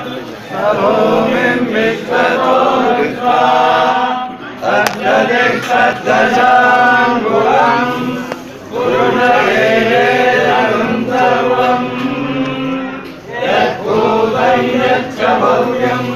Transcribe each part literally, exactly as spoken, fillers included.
भूमिं विश्वतो दृष्ट्वा तद्दशाङ्गुलम् पुरुषवेदेदं सर्वं यद्भूतं यच्च भव्यम्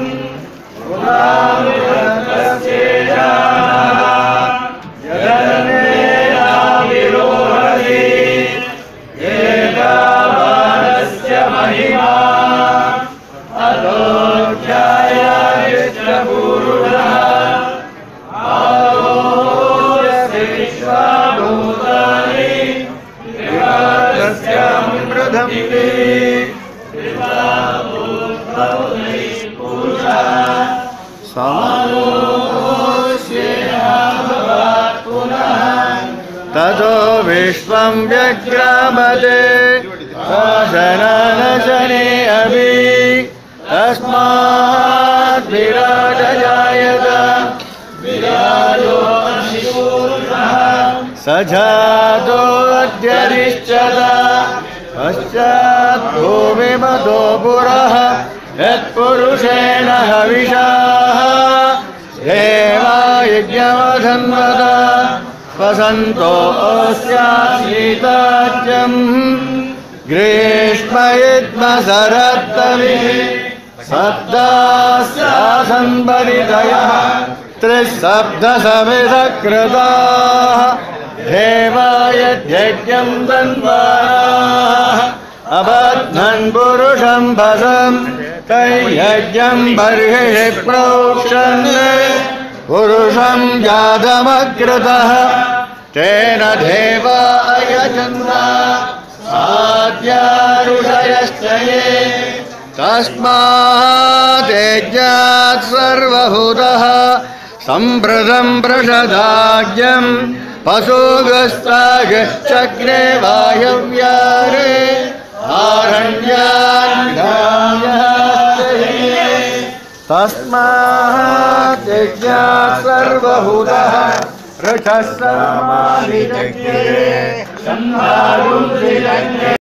ततो विश्वं व्यग्रामते शनशने अभि तस्मात् विराट जायत स जातो अध्यरिष्यत पश्चात् भूमिमतो पुरः यत्पुरुषेण हविषाः देवा यज्ञमधन्वत वसन्तो अस्याशीताज्यम् ग्रीष्मयिद्मशरत्तमिः सप्तास्यासन्परितयः त्रिसप्तसमिधकृताः देवा यद्यज्ञं तन्वाराः अबध्नन् पुरुषं भसम् तैयज्ञं बर्हिः प्रोक्षन् पुरुषं जातमकृतः तेन देवा यजन्त साध्या ऋषयश्च ये तस्मात् यज्ञात् सर्वभूतः सम्प्रदं प्रषदाज्ञं पशुगस्तागश्चक्रे वायव्यारे आरण्यान्धायः तस्मात् यज्ञात् सर्वभूतः ऋषः सर्वाणि